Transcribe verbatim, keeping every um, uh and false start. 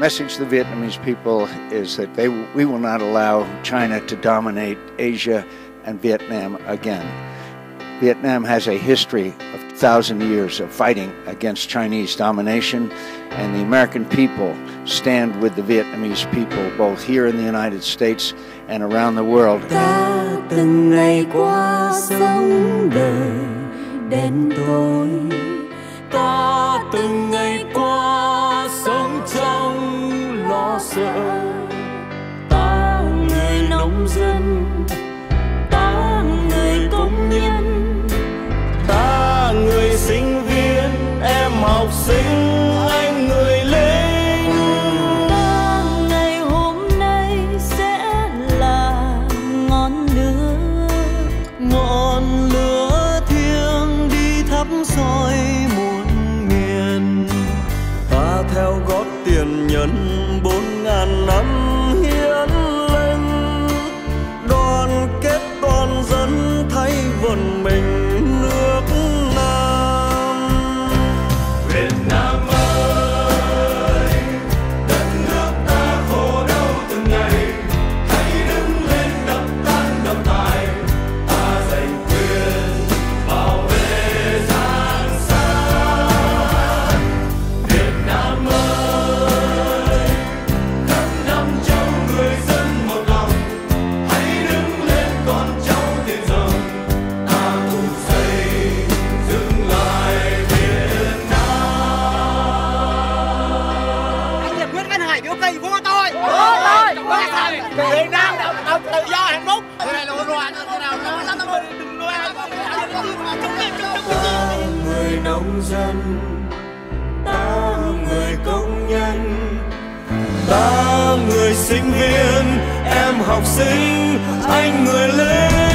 message to the Vietnamese people is that they, we will not allow China to dominate Asia and Vietnam again. Vietnam has a history of a thousand years of fighting against Chinese domination, and the American people stand with the Vietnamese people both here in the United States and around the world. Ta từng ngày qua sống đời đen tối, ta từng ngày qua sống trong lo sợ. Ta người nông dân, ta người công nhân, ta người sinh viên, em học sinh, anh người lính. ta ngày hôm nay sẽ là ngọn lửa, Ngọn lửa thiêng đi thắp soi muôn miền. Ta theo gót tiền nhân bốn ngàn năm hiến linh, đoàn kết toàn dân thay vần mình nước Nam. Việt Nam ơi, đất nước ta khổ đau từng ngày, hãy đứng lên đập tan độc tài. Ta giành quyền bảo vệ giang sơn. Việt Nam ơi, khắp năm châu người dân một lòng, hãy đứng lên con cháu tiền rồng. Ta cùng xây dựng lại Việt Nam. Anh Hiệp quyết Văn Hải biểu cây vua tôi. Vua tôi. Việt Nam độc tự do hạnh phúc. Thế này là một loạt thế nào nó nó nó đừng nuôi ai. Ta người nông dân, ta người công nhân, ta người sinh viên, em học sinh, anh người lính.